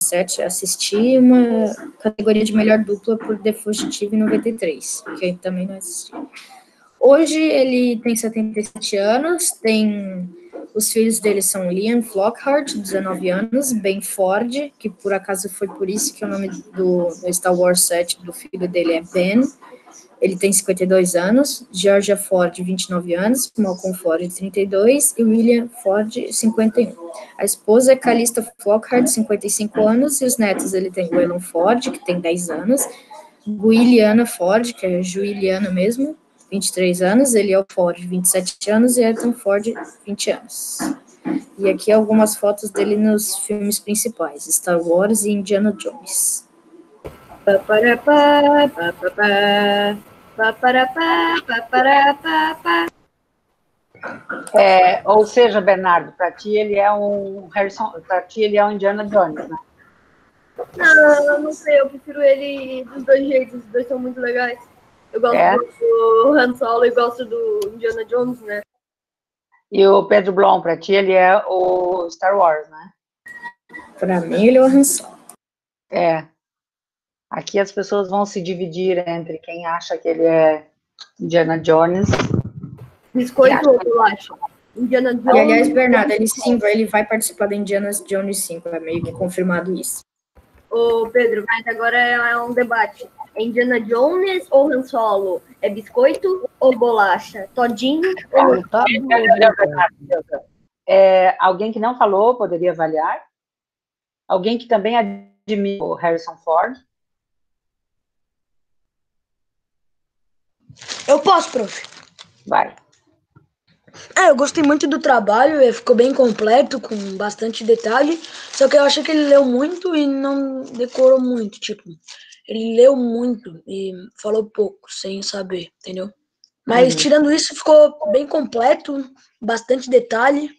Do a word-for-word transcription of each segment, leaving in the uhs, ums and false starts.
sete, assisti uma categoria de melhor dupla por The Fugitive em noventa e três, que eu também não assisti. Hoje ele tem setenta e sete anos, tem... Os filhos dele são Liam Flockhart, dezenove anos, Ben Ford, que por acaso foi por isso que o nome do, do Star Wars sete do filho dele é Ben. Ele tem cinquenta e dois anos, Georgia Ford, vinte e nove anos, Malcolm Ford, trinta e dois, e William Ford, cinquenta e um. A esposa é Calista Flockhart, cinquenta e cinco anos, e os netos ele tem Waylon Ford, que tem dez anos, Guiliana Ford, que é Juliana mesmo, vinte e três anos, Eliel Ford, vinte e sete anos, e Ethan Ford, vinte anos. E aqui algumas fotos dele nos filmes principais, Star Wars e Indiana Jones. Paparapá, papapá, paparapá, paparapá. É, ou seja, Bernardo, para ti ele é um Harrison, para ti ele é um Indiana Jones, né? Não, não sei, eu prefiro ele dos dois jeitos, os dois são muito legais. Eu gosto É? do Han Solo e gosto do Indiana Jones, né? E o Pedro Blom, para ti ele é o Star Wars, né? Para mim ele é o Han Solo. É. Aqui as pessoas vão se dividir entre quem acha que ele é Indiana Jones. Biscoito ou bolacha? Indiana Jones. E aliás, Bernardo, ele sim, ele vai participar da Indiana Jones cinco, é meio que confirmado isso. Ô, Pedro, mas agora é um debate. É Indiana Jones ou Han Solo? É biscoito ou bolacha? Todinho ou... Tá, é, alguém que não falou poderia avaliar? Alguém que também admira o Harrison Ford? Eu posso, prof. Vai. É, eu gostei muito do trabalho, ele ficou bem completo, com bastante detalhe, só que eu achei que ele leu muito e não decorou muito, tipo, ele leu muito e falou pouco, sem saber, entendeu? Mas Uhum. tirando isso, ficou bem completo, bastante detalhe,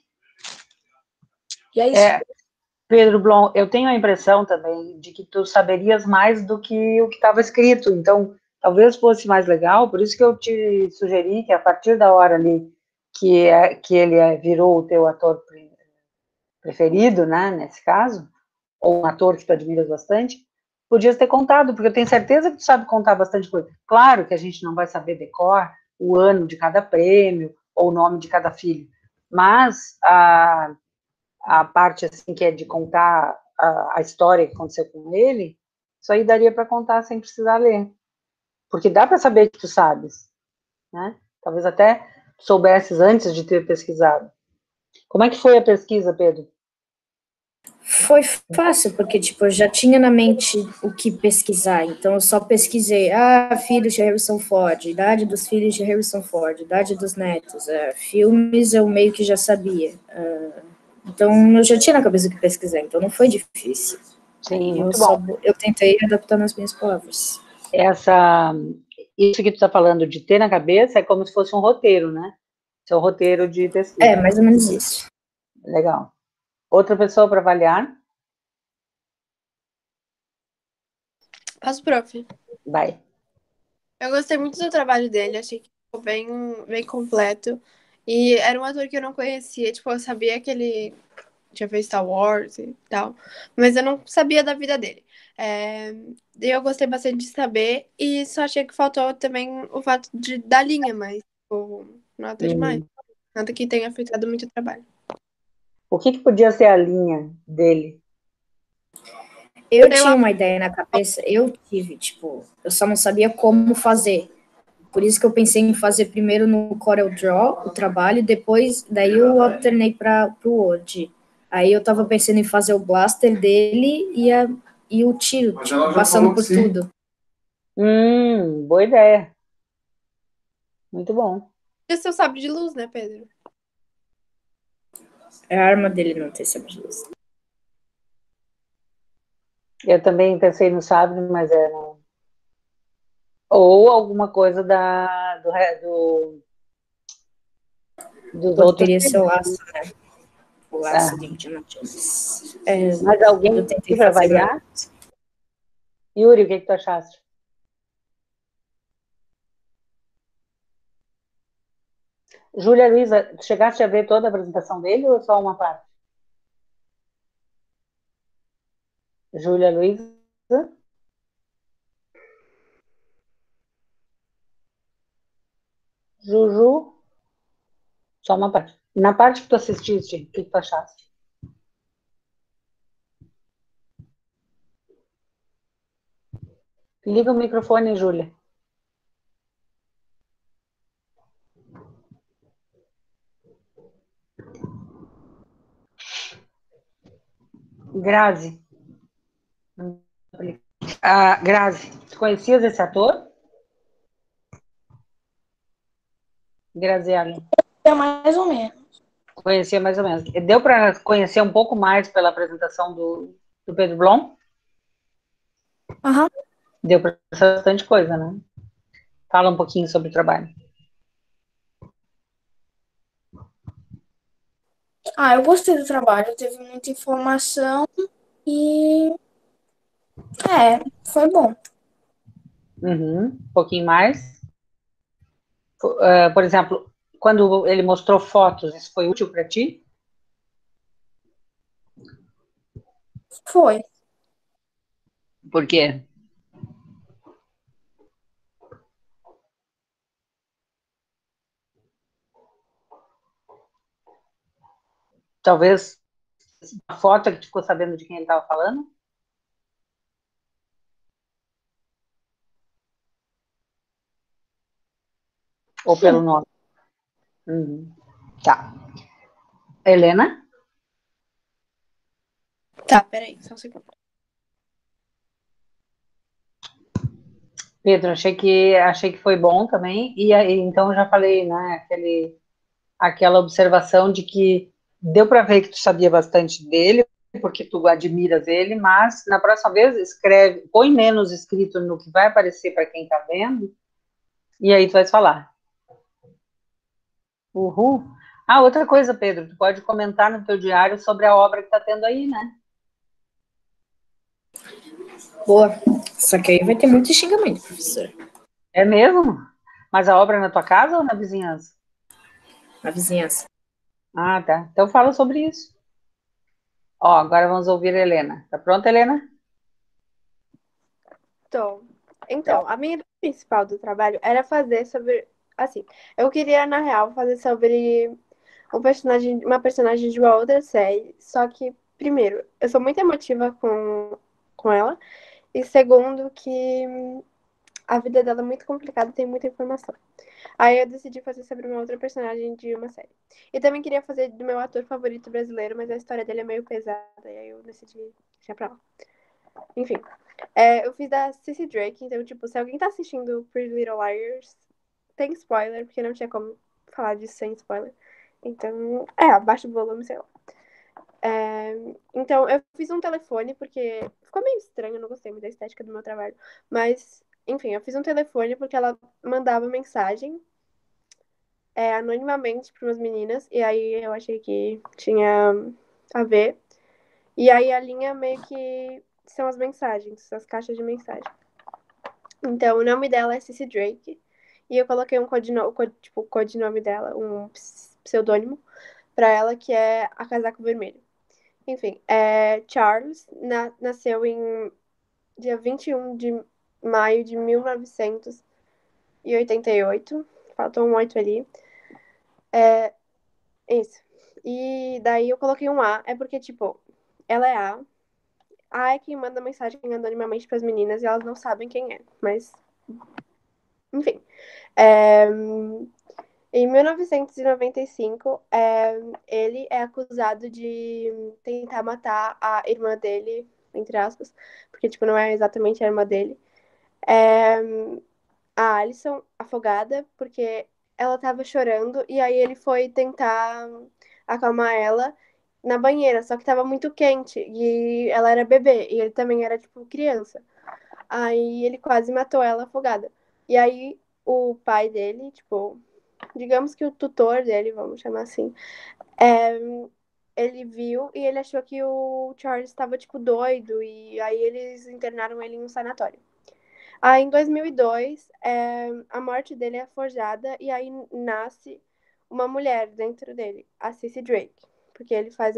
e é isso. É, Pedro Blom, eu tenho a impressão também de que tu saberias mais do que o que estava escrito, então talvez fosse mais legal, por isso que eu te sugeri que a partir da hora ali que, é, que ele é, virou o teu ator preferido, né, nesse caso, ou um ator que tu admiras bastante, podias ter contado, porque eu tenho certeza que tu sabe contar bastante coisa. Claro que a gente não vai saber decor o ano de cada prêmio, ou o nome de cada filho, mas a, a parte, assim, que é de contar a, a história que aconteceu com ele, isso aí daria para contar sem precisar ler, porque dá para saber que tu sabes, né? Talvez até soubesses antes de ter pesquisado. Como é que foi a pesquisa, Pedro? Foi fácil, porque, tipo, eu já tinha na mente o que pesquisar, então eu só pesquisei, ah, filhos de Harrison Ford, idade dos filhos de Harrison Ford, idade dos netos, uh, filmes eu meio que já sabia, uh, então eu já tinha na cabeça o que pesquisar, então não foi difícil. Sim, eu, muito só, bom. eu tentei adaptar nas minhas palavras. Essa, isso que tu está falando de ter na cabeça é como se fosse um roteiro, né? Seu roteiro de pesquisa. É, mais ou menos isso. Legal. Outra pessoa para avaliar? Posso, prof? Vai. Eu gostei muito do trabalho dele, achei que ficou bem, bem completo. E era um ator que eu não conhecia, tipo, eu sabia que ele tinha feito Star Wars e tal, mas eu não sabia da vida dele. É, e eu gostei bastante de saber, e só achei que faltou também o fato de, da linha, mas tipo, nada Uhum. demais. Nada que tenha afetado muito o trabalho. O que, que podia ser a linha dele? Eu, Eu tinha uma ideia na cabeça, eu tive, tipo, eu só não sabia como fazer. Por isso que eu pensei em fazer primeiro no Corel Draw, o trabalho, e depois, daí eu alternei para o Word. Aí eu tava pensando em fazer o blaster dele e, a, e o tiro, tipo, passando por tudo. Hum, boa ideia. Muito bom. E seu sabre de luz, né, Pedro? É a arma dele não ter sabre de luz. Eu também pensei no sabre, mas é não. Ou alguma coisa da do, do dos outros. Poderia ser o laço, né? O laço Ah. de Indiana Jones. É, Mas alguém eu tentei para fazer avaliar? mais. Yuri, o que, que tu achaste? Júlia Luiza, chegaste a ver toda a apresentação dele ou só uma parte? Júlia Luísa? Juju? Só uma parte. Na parte que tu assististe, o que tu achaste? Liga o microfone, Júlia. Grazi. Ah, Grazi, tu conhecias esse ator? Graziella. É mais ou menos. Conhecia mais ou menos. Deu para conhecer um pouco mais pela apresentação do, do Pedro Blom? Aham. Deu para saber bastante coisa, né? Fala um pouquinho sobre o trabalho. Ah, eu gostei do trabalho, teve muita informação e é, foi bom. Uhum. Um pouquinho mais. Uh, por exemplo, quando ele mostrou fotos, isso foi útil para ti? Foi. Por quê? Talvez a foto que tu ficou sabendo de quem ele estava falando? Ou pelo nome? Uhum. Tá. Helena? Tá, peraí, só um segundo. Pedro, achei que achei que foi bom também, e aí, então eu já falei, né, aquele, aquela observação de que deu para ver que tu sabia bastante dele, porque tu admiras ele, mas na próxima vez escreve, põe menos escrito no que vai aparecer para quem está vendo, e aí tu vai falar. Uhul. Ah, outra coisa, Pedro, tu pode comentar no teu diário sobre a obra que tá tendo aí, né? Boa. Só que aí vai ter muito xingamento, professora. É mesmo? Mas a obra é na tua casa ou na vizinhança? Na vizinhança. Ah, tá. Então fala sobre isso. Ó, agora vamos ouvir a Helena. Tá pronta, Helena? Tô. Então, a minha ideia principal do trabalho era fazer sobre. Assim, eu queria, na real, fazer sobre um personagem, uma personagem de uma outra série. Só que, primeiro, eu sou muito emotiva com, com ela. E segundo, que a vida dela é muito complicada e tem muita informação. Aí eu decidi fazer sobre uma outra personagem de uma série. E também queria fazer do meu ator favorito brasileiro, mas a história dele é meio pesada. E aí eu decidi deixar pra lá. Enfim. É, eu fiz da Cissy Drake, então, tipo, se alguém tá assistindo Pretty Little Liars, tem spoiler, porque não tinha como falar disso sem spoiler. Então, é, abaixa o volume, sei lá. É, então, eu fiz um telefone, porque ficou meio estranho, eu não gostei muito da estética do meu trabalho. Mas, enfim, eu fiz um telefone porque ela mandava mensagem é, anonimamente para umas meninas, e aí eu achei que tinha a ver. E aí a linha meio que são as mensagens, as caixas de mensagem. Então, o nome dela é Cissy Drake. E eu coloquei um codinome, tipo, codinome dela, um pseudônimo, pra ela, que é a Casaco Vermelho. Enfim, é, Charles na, nasceu em dia vinte e um de maio de mil novecentos e oitenta e oito. Faltou um oito ali. É, isso. E daí eu coloquei um A, é porque, tipo, ela é A. A é quem manda mensagem anonimamente pras meninas e elas não sabem quem é, mas. Enfim. É, em mil novecentos e noventa e cinco, é, ele é acusado de tentar matar a irmã dele, entre aspas, porque, tipo, não é exatamente a irmã dele. É, a Alison, afogada, porque ela tava chorando, e aí ele foi tentar acalmar ela na banheira, só que tava muito quente, e ela era bebê, e ele também era, tipo, criança. Aí ele quase matou ela afogada. E aí o pai dele, tipo, digamos que o tutor dele, vamos chamar assim, é, ele viu e ele achou que o Charles estava, tipo, doido, e aí eles internaram ele em um sanatório. Aí em dois mil e dois, é, a morte dele é forjada e aí nasce uma mulher dentro dele, a Cissy Drake, porque ele faz uma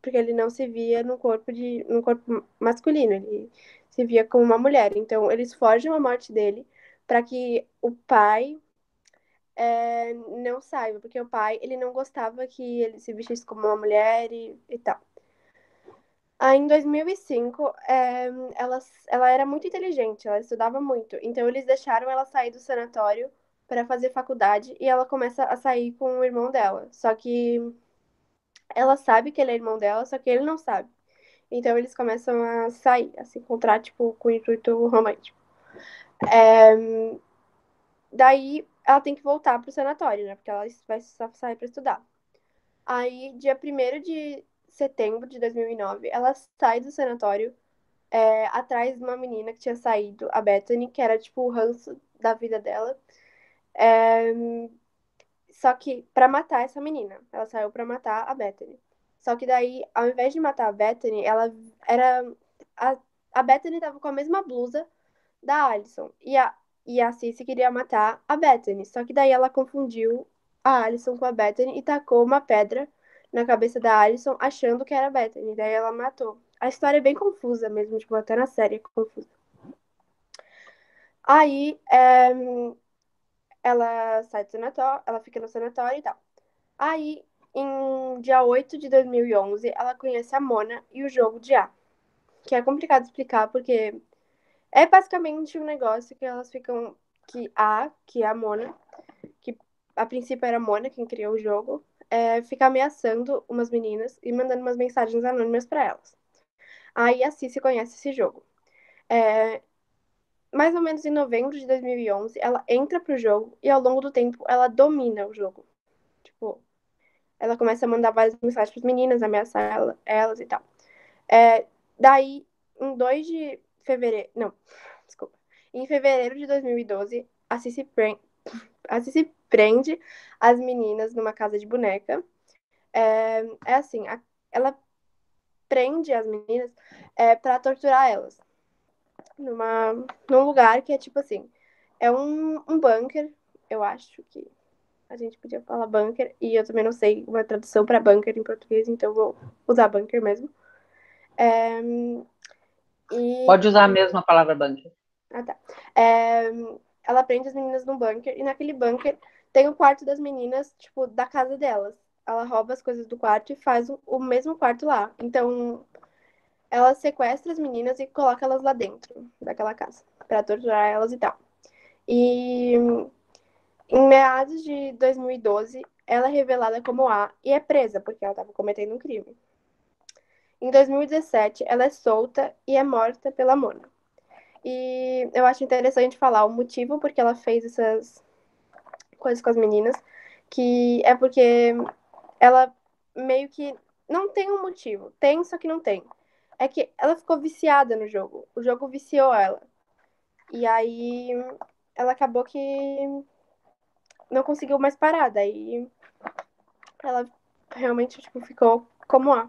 porque ele não se via no corpo de no corpo masculino, ele se via como uma mulher. Então eles forjam a morte dele para que o pai é, não saiba, porque o pai ele não gostava que ele se vestisse como uma mulher e, e tal. Aí, em dois mil e cinco, é, ela, ela era muito inteligente, ela estudava muito. Então, eles deixaram ela sair do sanatório para fazer faculdade e ela começa a sair com o irmão dela. Só que ela sabe que ele é irmão dela, só que ele não sabe. Então, eles começam a sair, a se encontrar, tipo, com o intuito romântico. É, daí, ela tem que voltar pro sanatório, né? Porque ela vai só sair para estudar. Aí, dia primeiro de setembro de dois mil e nove, ela sai do sanatório é, atrás de uma menina que tinha saído, a Bethany, que era tipo o ranço da vida dela. É, só que pra matar essa menina, ela saiu pra matar a Bethany. Só que daí, ao invés de matar a Bethany, ela era. A, a Bethany tava com a mesma blusa da Alison. E a, e a Cici queria matar a Bethany. Só que daí ela confundiu a Alison com a Bethany e tacou uma pedra na cabeça da Alison, achando que era a Bethany. Daí ela matou. A história é bem confusa mesmo, tipo, até na série é confusa. Aí, é, ela sai do sanatório, ela fica no sanatório e tal. Aí, em dia oito de dois mil e onze, ela conhece a Mona e o jogo de A. Que é complicado de explicar, porque é basicamente um negócio que elas ficam... Que A, que é a Mona, que a princípio era a Mona quem criou o jogo, é, fica ameaçando umas meninas e mandando umas mensagens anônimas para elas. Aí a Cici conhece esse jogo. É, mais ou menos em novembro de dois mil e onze, ela entra pro jogo e ao longo do tempo ela domina o jogo. Tipo, ela começa a mandar várias mensagens pras meninas, ameaçar ela, elas e tal. É, daí, em dois de fevereiro... Não, desculpa. Em fevereiro de dois mil e doze, a Cici, prende, a Cici prende as meninas numa casa de boneca. É, é assim, a, ela prende as meninas é, pra torturar elas. Numa, num lugar que é tipo assim, é um, um bunker, eu acho que a gente podia falar bunker, e eu também não sei uma tradução para bunker em português, então vou usar bunker mesmo. É, e... Pode usar mesmo a palavra bunker. Ah, tá. É, ela prende as meninas num bunker, e naquele bunker tem o quarto das meninas, tipo, da casa delas. Ela rouba as coisas do quarto e faz o, o mesmo quarto lá. Então, ela sequestra as meninas e coloca elas lá dentro daquela casa, pra torturar elas e tal. E em meados de dois mil e doze, ela é revelada como A e é presa, porque ela estava cometendo um crime. Em dois mil e dezessete, ela é solta e é morta pela Mona. E eu acho interessante falar o motivo porque ela fez essas coisas com as meninas, que é porque ela meio que não tem um motivo. Tem, só que não tem. É que ela ficou viciada no jogo. O jogo viciou ela. E aí ela acabou que não conseguiu mais parar. Daí ela realmente tipo, ficou como A.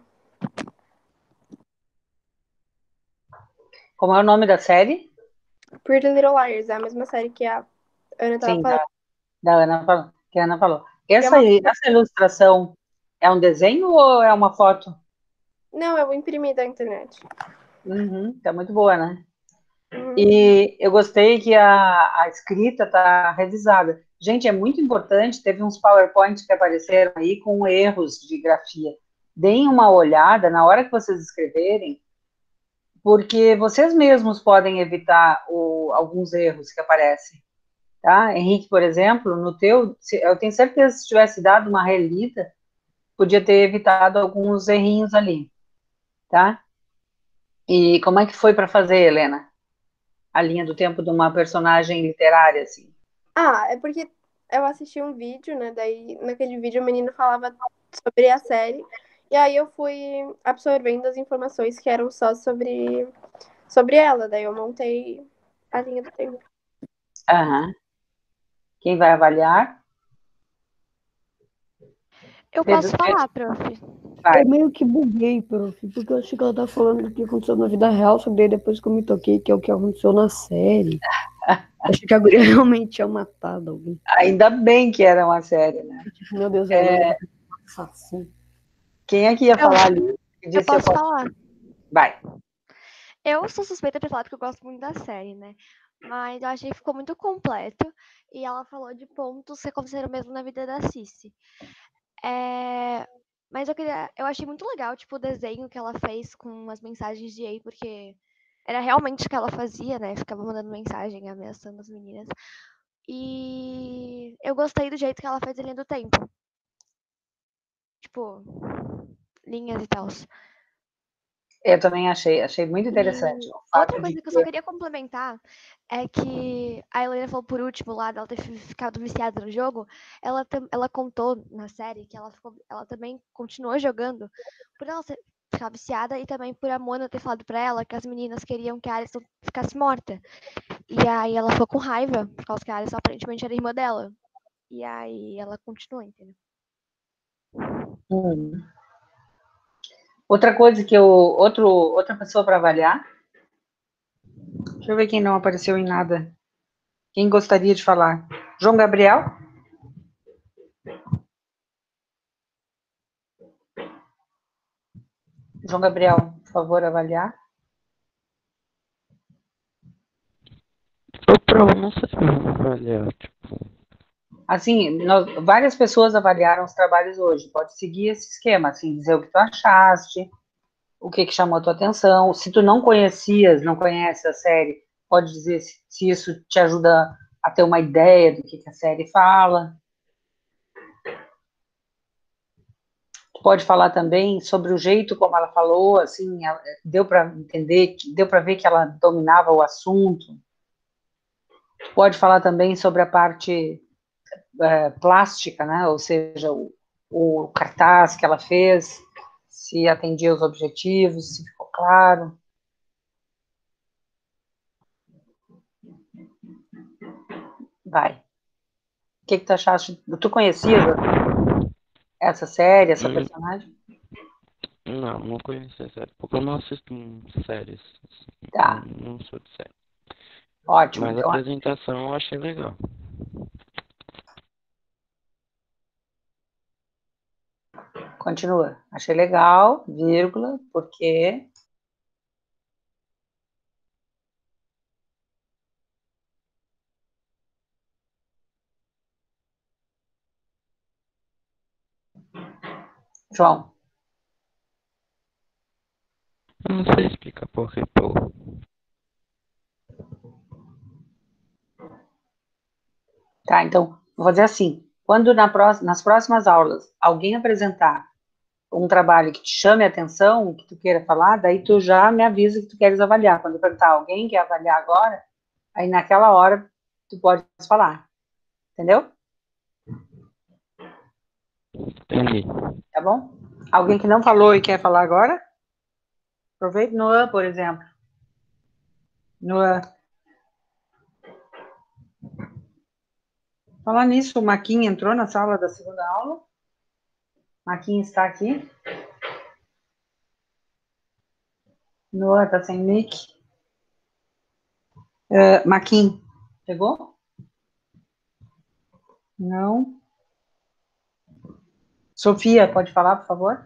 Como é o nome da série? Pretty Little Liars é a mesma série que a Ana tava Sim, falando. da, da Ana falou, que a Ana falou. É Essa, uma... essa ilustração é um desenho ou é uma foto? Não, eu imprimi da internet. Uhum, tá muito boa, né? Uhum. E eu gostei que a, a escrita tá revisada. Gente, é muito importante, teve uns PowerPoints que apareceram aí com erros de grafia. Deem uma olhada na hora que vocês escreverem, porque vocês mesmos podem evitar o, alguns erros que aparecem. Tá? Henrique, por exemplo, no teu, eu tenho certeza que se tivesse dado uma relida, podia ter evitado alguns errinhos ali, tá? E como é que foi para fazer, Helena? A linha do tempo de uma personagem literária, assim. Ah, é porque eu assisti um vídeo, né? Daí naquele vídeo o menino falava sobre a série. E aí eu fui absorvendo as informações que eram só sobre, sobre ela. Daí eu montei a linha do tempo. Aham. Quem vai avaliar? Eu Pedro, posso falar, prof. vai. Eu meio que buguei, prof, porque eu achei que ela tá falando do que aconteceu na vida real, só que daí depois que eu me toquei, que é o que aconteceu na série. Achei que a guria realmente tinha matado alguém. Ainda bem que era uma série, né? Tipo, meu Deus, É... ela é assassina. Quem é que ia Eu- falar ali? E Eu disse, posso posso- falar. Vai. Eu sou suspeita pra falar porque eu gosto muito da série, né? Mas eu achei que ficou muito completo. E ela falou de pontos que aconteceram mesmo na vida da Cici. É, Mas eu queria. Eu achei muito legal, tipo, o desenho que ela fez com as mensagens de Ei, porque era realmente o que ela fazia, né? Ficava mandando mensagem, ameaçando as meninas. E eu gostei do jeito que ela fez a linha do tempo. Tipo, linhas e tal. Eu também achei, achei muito E interessante. O outra fato de coisa que eu só que queria complementar é que a Helena falou por último lá dela ter fi- ficado viciada no jogo. Ela, tam- ela contou na série que ela, ficou, ela também continuou jogando por ela ser- ficar viciada e também por a Mona ter falado pra ela que as meninas queriam que a Alison ficasse morta. E aí ela ficou com raiva, por causa que a Alison aparentemente era irmã dela. E aí ela continuou, entendeu? Hum. Outra coisa que eu. Outro, outra pessoa para avaliar. Deixa eu ver quem não apareceu em nada. Quem gostaria de falar? João Gabriel? João Gabriel, por favor, avaliar. Ô, prova, não sei se eu vou avaliar, tipo, Assim, nós- várias pessoas avaliaram os trabalhos hoje. Pode seguir esse esquema, assim, dizer o que tu achaste, o que, que chamou a tua atenção. Se tu não conhecias, não conhece a série, pode dizer se, se isso te ajuda a ter uma ideia do que, que a série fala. Tu pode falar também sobre o jeito como ela falou, assim, ela- deu para entender, que- deu para ver que ela dominava o assunto. Tu pode falar também sobre a parte é, plástica, né? Ou seja, o, o cartaz que ela fez, se atendia os objetivos, se ficou claro. Vai. O que, que tu achaste? Tu conhecias essa série, essa Hum. personagem? não, não conheço a série, porque eu não assisto séries, assim, Tá. não, não sou de série. Ótimo. Mas a Então, apresentação eu achei legal. continua. Achei legal, vírgula, porque... João. Eu não sei explicar por que, pô. Tá, então, vou fazer assim. Quando na pró- nas próximas aulas alguém apresentar um trabalho que te chame a atenção, que tu queira falar, daí tu já me avisa que tu queres avaliar. Quando eu perguntar, alguém quer avaliar agora? Aí naquela hora tu pode falar. Entendeu? Entendi. Tá bom? Alguém que não falou e quer falar agora? Aproveita. Noah, por exemplo. Noah. Falar nisso, o Maquinha entrou na sala da segunda aula. Maquinha está aqui. Noah tá sem mic. Uh, Maquinha, pegou? Não. Sofia, pode falar, por favor?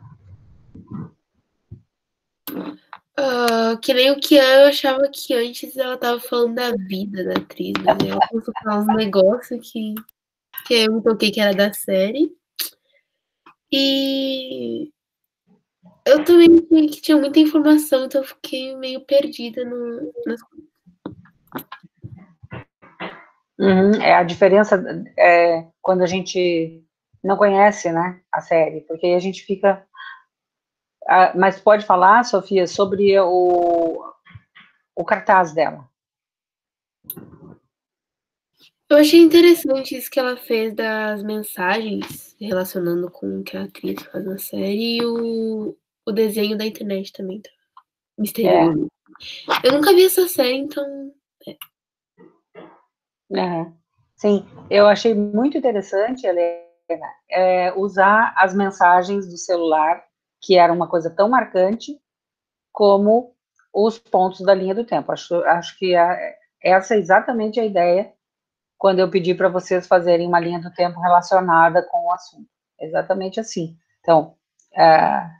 Uh, que nem o Kian, eu achava que antes ela tava falando da vida da atriz, mas aí ela começou a falar uns negócios que, que eu me toquei que era da série. E eu também vi que tinha muita informação, então eu fiquei meio perdida no, nas Uhum, é a diferença é, quando a gente não conhece, né, a série, porque aí a gente fica... Ah, mas pode falar, Sofia, sobre o, o cartaz dela. Eu achei interessante isso que ela fez das mensagens relacionando com o que a atriz faz na série e o, o desenho da internet também, tá? Misterioso. É. Eu nunca vi essa série, então. É. Uhum. Sim, eu achei muito interessante, Helena, é, usar as mensagens do celular, que era uma coisa tão marcante, como os pontos da linha do tempo. Acho, acho que a, essa é exatamente a ideia quando eu pedi para vocês fazerem uma linha do tempo relacionada com o assunto. Exatamente assim. Então, é,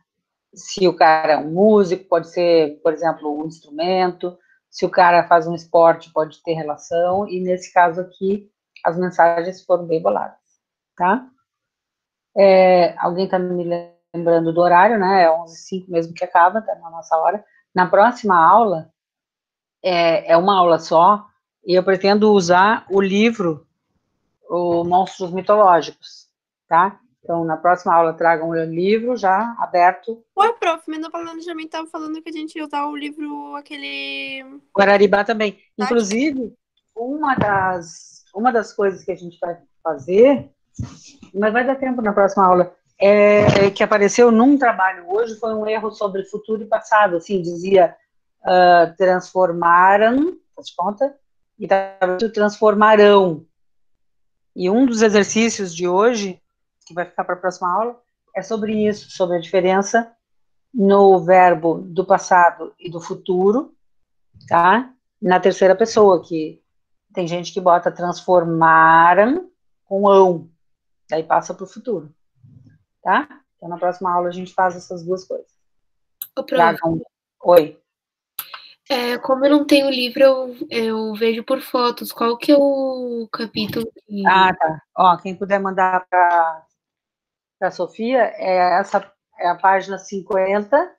se o cara é um músico, pode ser, por exemplo, um instrumento, se o cara faz um esporte, pode ter relação, e nesse caso aqui, as mensagens foram bem boladas, tá? É, alguém está me lembrando do horário, né? É onze e cinco mesmo que acaba, tá na nossa hora. Na próxima aula, é, é uma aula só, e eu pretendo usar o livro, o Monstros Mitológicos, tá? Então, na próxima aula, tragam o livro já aberto. Ué, prof, mas no planejamento tava falando que a gente ia usar o livro, aquele... Guararibá também. Inclusive, uma das, uma das coisas que a gente vai fazer, mas vai dar tempo na próxima aula, é, é que apareceu num trabalho hoje, foi um erro sobre futuro e passado, assim, dizia uh, transformaram, faz de conta, e estava transformarão. E um dos exercícios de hoje, que vai ficar para a próxima aula, é sobre isso, sobre a diferença no verbo do passado e do futuro, tá? Na terceira pessoa, que tem gente que bota transformaram com ão, daí passa para o futuro, tá? Então, na próxima aula a gente faz essas duas coisas. Ô, prof, Oi. É, como eu não tenho livro, eu, eu vejo por fotos. Qual que é o capítulo? Que... Ah, tá. Ó, quem puder mandar para a Sofia, é essa é a página cinquenta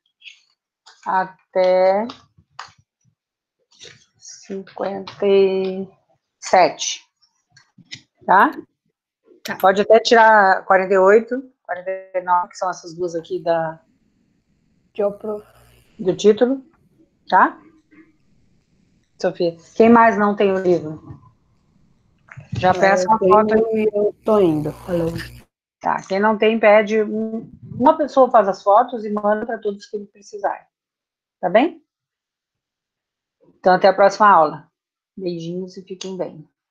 até cinquenta e sete. Tá? Tá. Pode até tirar quarenta e oito, quarenta e nove, que são essas duas aqui da, do título. Tá? Sofia. Quem mais não tem o livro? Já peça uma foto. E eu tô indo. Falou. Tá. Quem não tem, pede. Um, uma pessoa faz as fotos e manda para todos que precisarem. Tá bem? Então, até a próxima aula. Beijinhos e fiquem bem.